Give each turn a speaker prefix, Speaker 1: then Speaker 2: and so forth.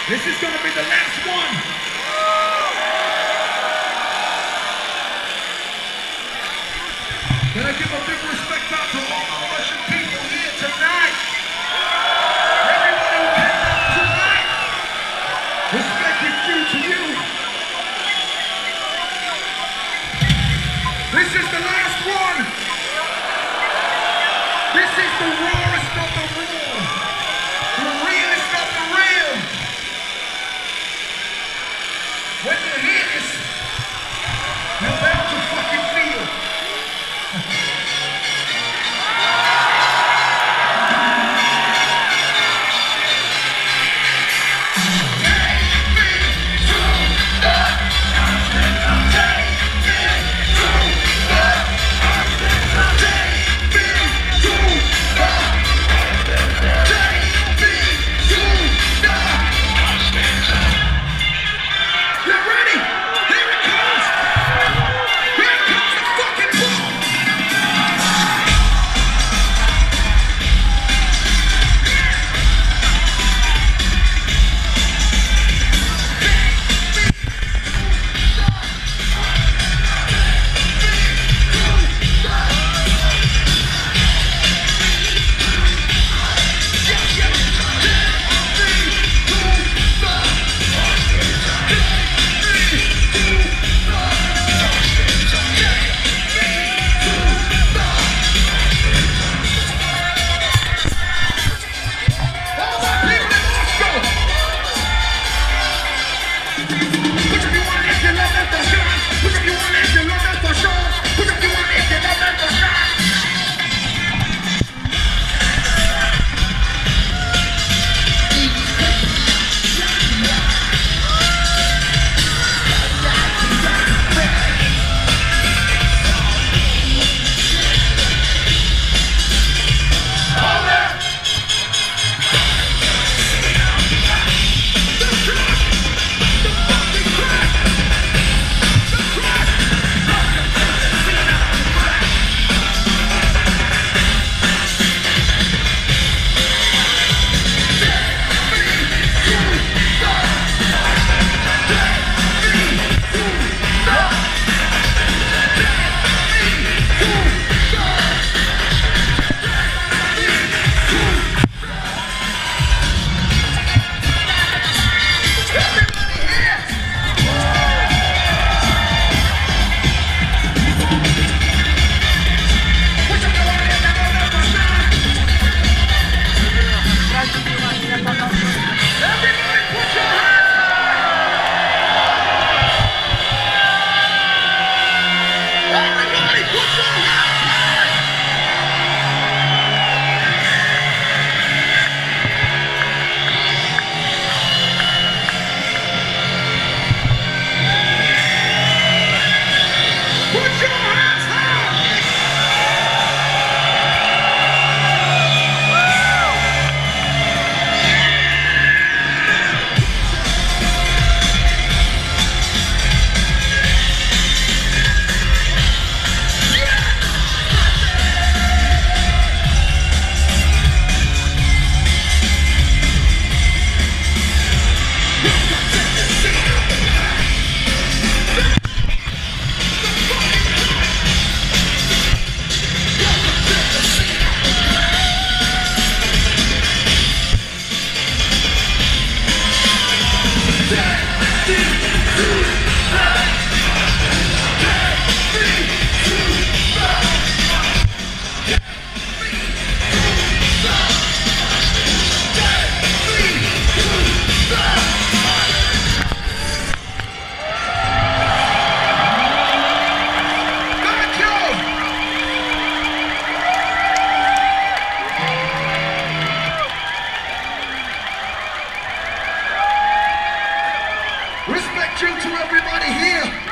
Speaker 1: This is gonna be the last one. Can I give a big respect out to all the Russian people here tonight? Everybody who came out tonight. Respect is due to you. This is the last one. This is the rawest of the raw. The realest of the real. When you hear this, you're bound to fucking feel. Respect you to everybody here.